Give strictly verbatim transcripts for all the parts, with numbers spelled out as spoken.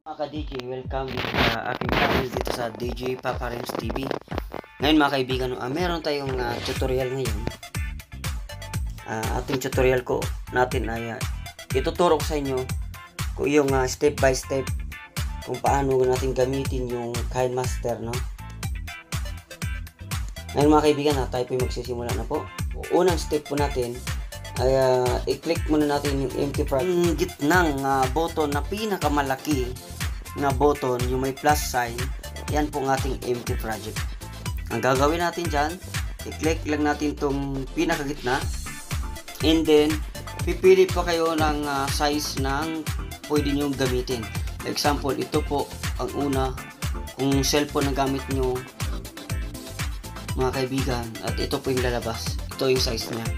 Mga ka-D J, welcome dito sa aking channel dito sa D J Papa Rems T V. Ngayon mga kaibigan, uh, meron tayong uh, tutorial ngayon. Uh, ating tutorial ko natin ay uh, ituturo ko sa inyo kung yung uh, step by step kung paano natin gamitin yung KineMaster, no? Ngayon mga kaibigan, uh, tayo po magsisimula na po. Unang step po natin ay uh, i-click muna natin yung empty project. Yung gitnang uh, button na pinakamalaki na button, yung may plus sign, yan po ang ating empty project. Ang gagawin natin dyan, i-click lang natin itong pinakagitna, and then pipili pa kayo ng uh, size ng pwede nyo gamitin. Example, ito po ang una, kung cellphone ang gamit nyo mga kaibigan, at ito po yung lalabas, ito yung size nya.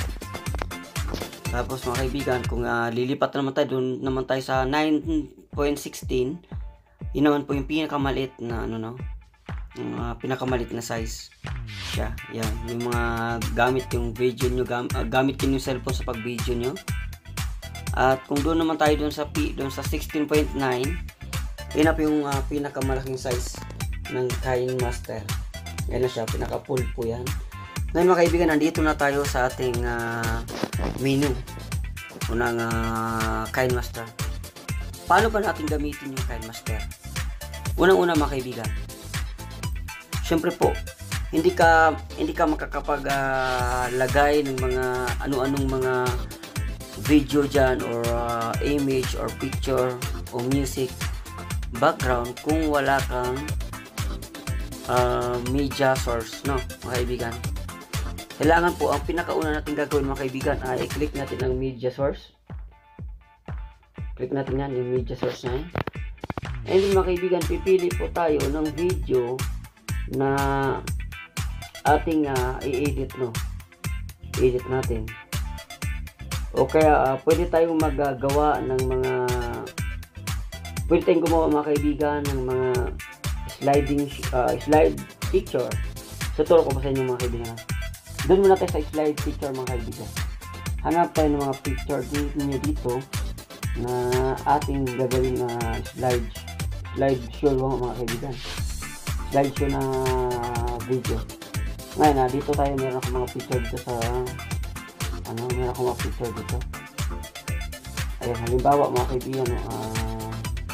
Tapos mga kaibigan, kung uh, lilipat naman tayo, doon naman tayo sa nine point one six. Yun naman po yung pinakamaliit na ano, no, yung uh, pinakamaliit na size siya. Yan, yung mga gamit yung video nyo, gam uh, gamit yung cellphone sa pag video nyo. At kung doon naman tayo doon sa P, doon sa sixteen point nine, yun na po yung uh, pinakamalaking size ng KineMaster. Yan na siya, pinaka full po yan. Ngayon mga kaibigan, nandito na tayo sa ating uh, menu unang uh, KineMaster. Paano ba natin gamitin yung KineMaster? Unang-una mga kaibigan, syempre po, hindi ka hindi ka makakapag-lagay uh, ng mga ano-anong mga video dyan, or uh, image or picture o music background kung wala kang uh, media source, no mga kaibigan. Kailangan po, ang pinakauna natin gagawin mga kaibigan ay i-click natin ang media source. Click natin yan, yung media source na yan. And then mga kaibigan, pipili po tayo ng video na ating uh, i-edit, no? I-edit natin. O kaya uh, pwede tayong magagawa ng mga pwede tayong gumawa mga kaibigan ng mga sliding uh, slide picture. Tuturo ko pa sa inyo mga kaibigan. Doon muna tayo sa slide picture mga kaibigan. Hanap tayo ng mga picture ninyo dito na ating gagawin na uh, slide slide show mga kaibigan. Slide show na video. Ngayon na, dito tayo meron akong mga picture dito sa ano, meron akong mga picture dito. Ayan, halimbawa mga kaibigan, uh,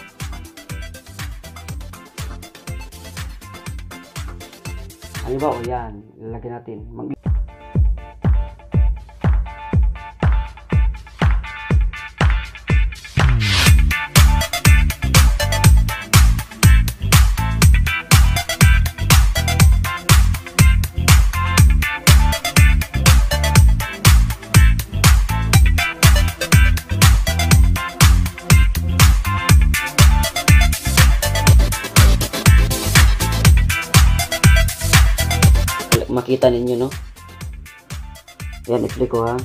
halimbawa yan, lalagyan natin. Mag makita ninyo, no? Yan, i-click ko ha.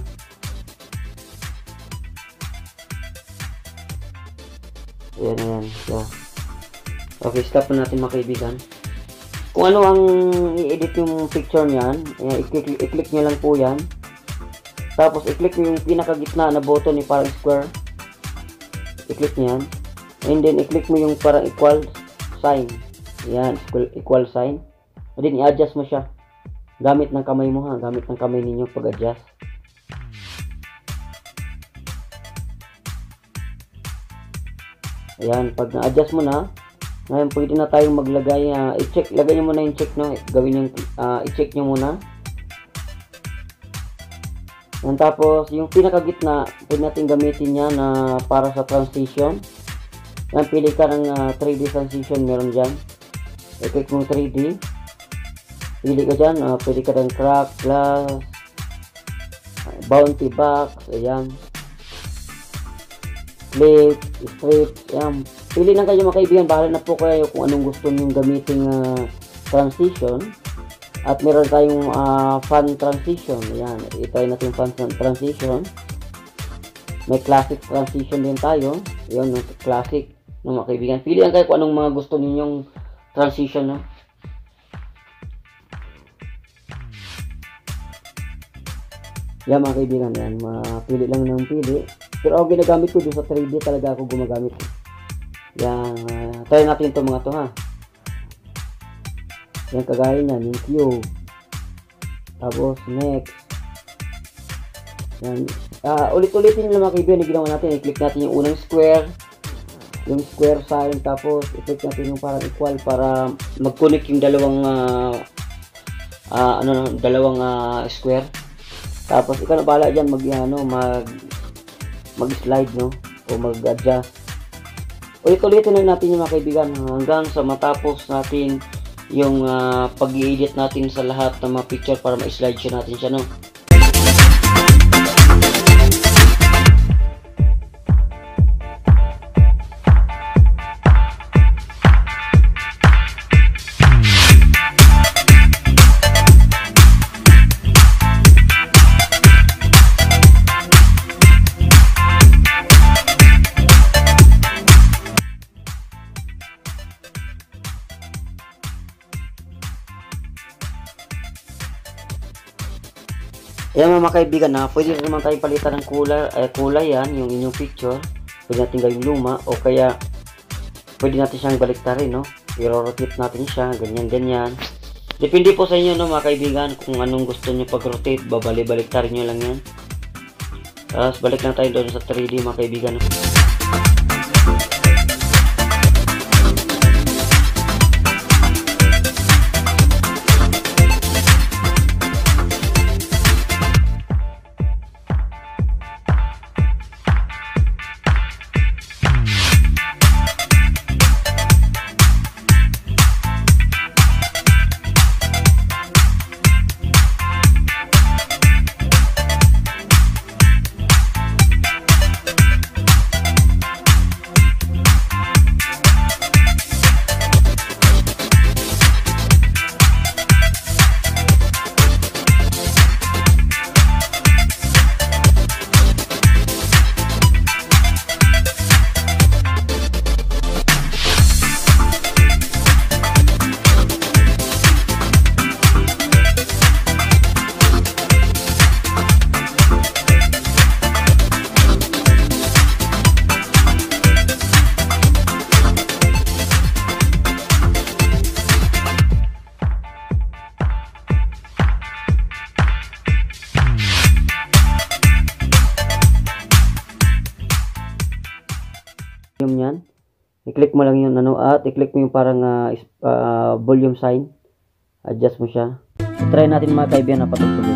Ayan, ayan. Yeah. Okay, stop na natin mga kaibigan. Kung ano ang i-edit yung picture niyan, i-click, i-click nyo lang po yan. Tapos, i-click nyo yung pinakagitna na button ni parang square. I-click nyo yan. And then, i-click mo yung parang equal sign. Yan, equal, equal sign. And then, i-adjust mo siya. Gamit ng kamay mo ha, gamit ng kamay ninyo pag-adjust. Ayan, pag na-adjust mo na, ngayon pwede na tayong maglagay, uh, i-check, lagay nyo muna yung check, no? Gawin yung, uh, i-check nyo muna. Yan, tapos, yung pinakagitna, pwede natin gamitin yan na uh, para sa transition. Yan, pili ka ng uh, three D transition, meron dyan. I-click mo three D. Pili ka dyan, uh, pwede ka ng crack, glass, uh, bounty box, ayan, flip, strip, ayan. Pili lang kayo mga kaibigan, bahala na po kayo kung anong gusto nyo gamitin uh, transition. At meron tayong uh, fan transition, ayan, i-try natin fan transition. May classic transition din tayo, ayan, classic, no, mga kaibigan. Pili lang kayo kung anong mga gusto ninyong transition, no? Yan mga kaibigan, yan, mapili lang ng pili. Pero ako ginagamit ko doon sa three D talaga ako gumagamit. Yan, uh, try natin ito mga to ha. Yan, kagaya niyan, yung cube. Tapos, next. Yan. Uh, ulit-ulitin nyo lang mga kaibigan, yung ginawa natin. I-click natin yung unang square. Yung square sign. Tapos, i-click natin yung parang equal para mag-connect yung dalawang uh, uh, ano, dalawang uh, square. Tapos, ikaw na bahala dyan mag, ano, mag mag-slide, no? O mag-adjust. Ulit-ulitin lang natin yung mga kaibigan hanggang sa matapos natin yung uh, pag-i-edit natin sa lahat ng mga picture para ma-slide siya natin siya, no? Ayan mga kaibigan na, pwede naman tayo palitan ng kulay, eh, kulay yan, yung inyong picture. Pwede natin gawing luma o kaya pwede natin siyang baliktarin, no? I-rotate natin siya, ganyan, ganyan. Depende po sa inyo, no mga kaibigan, kung anong gusto nyo pag-rotate, babali-baliktarin nyo lang yan. Tapos balik lang tayo doon sa three D mga kaibigan. Yung yan, i-click mo lang yung ano at i-click mo yung parang uh, uh, volume sign, adjust mo siya. So, try natin mga kaibigan na patugtugin.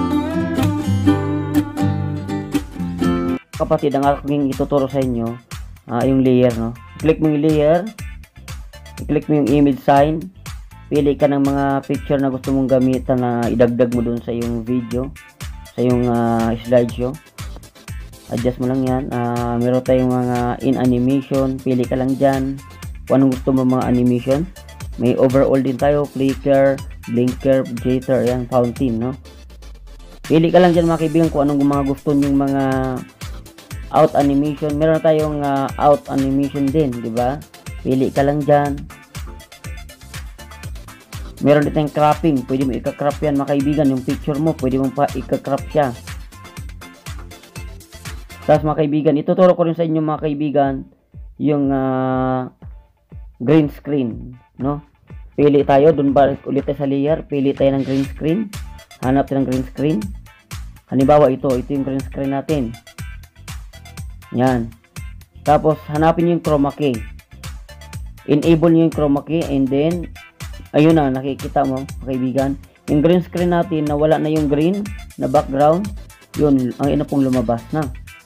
Kapatid, ang aking ituturo sa inyo uh, yung layer, no? I-click mo yung layer, i-click mo yung image sign, pili ka ng mga picture na gusto mong gamitan na idagdag mo dun sa yung video, sa yung uh, slideshow. Adjust mo lang yan. Uh, meron tayong mga in animation. Pili ka lang dyan kung anong gusto mo mga animation. May overall din tayo. Flicker, blinker, jitter. Yan, fountain, no? Pili ka lang dyan mga kaibigan kung anong mga gusto nyong mga out animation. Meron tayong uh, out animation din, di ba? Pili ka lang dyan. Meron din tayong cropping. Pwede mo ika-crop yan mga kaibigan. Yung picture mo, pwede mo pa ika-crop siya. Tapos mga kaibigan, ituturo ko rin sa inyo mga kaibigan yung uh, green screen, no? Pili tayo, dun ba ulit tayo sa layer, pili tayo ng green screen. Hanap tayo ng green screen. Halimbawa ito, ito yung green screen natin. Yan. Tapos hanapin nyo yung chroma key. Enable nyo yung chroma key and then ayun na, nakikita mo mga kaibigan. Yung green screen natin na wala na yung green na background, yun, ang ina pong lumabas na.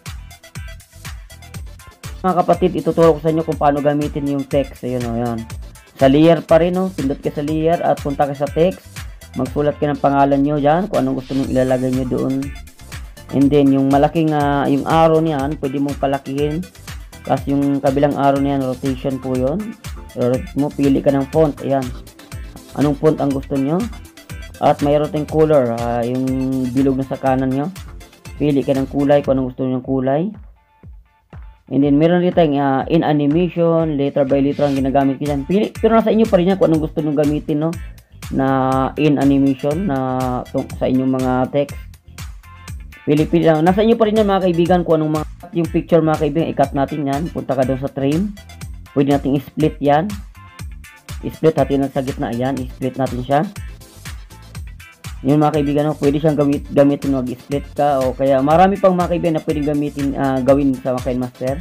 Mga kapatid, ituturo ko sa inyo kung paano gamitin yung text. Ayun o, yan. Sa layer pa rin, no? Pindot ka sa layer at punta ka sa text. Magsulat ka ng pangalan nyo dyan, kung anong gusto nyo ilalagay nyo doon. And then, yung malaking, uh, yung arrow niyan, pwede mong palakihin. Tapos yung kabilang arrow niyan, rotation po yun. Rotate mo, pili ka ng font. Ayan. Anong font ang gusto nyo? At mayroon tayong color, uh, yung bilog na sa kanan nyo. Pili ka ng kulay, kung anong gusto nyo yung kulay. And then, meron rin tayong uh, in animation, letter by letter ang ginagamit ko dyan. Pili, pero nasa inyo pa rin yan kung anong gusto nyo gamitin, no? Na in animation, na sa inyong mga text. Pili-pili lang. Nasa inyo pa rin yan mga kaibigan kung anong mga, yung picture mga kaibigan, i-cut natin yan. Punta ka doon sa trim. Pwede natin i-split yan. I-split natin sa gitna. Ayan, i-split natin siya. Yun mga kaibigan, no? Pwede siyang gamit, gamitin mag-split ka o kaya marami pang mga kaibigan na pwedeng gamitin, uh, gawin sa KineMaster.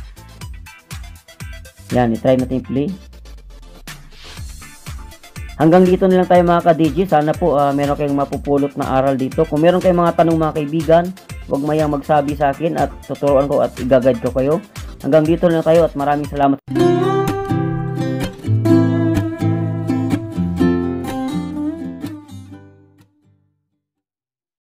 Yan, i-try natin i-play. Hanggang dito na lang tayo mga ka-D J. Sana po uh, meron kayong mapupulot na aral dito. Kung meron kayong mga tanong mga kaibigan, huwag mayang magsabi sa akin at tuturuan ko at i-guide ko kayo. Hanggang dito na lang tayo at maraming salamat.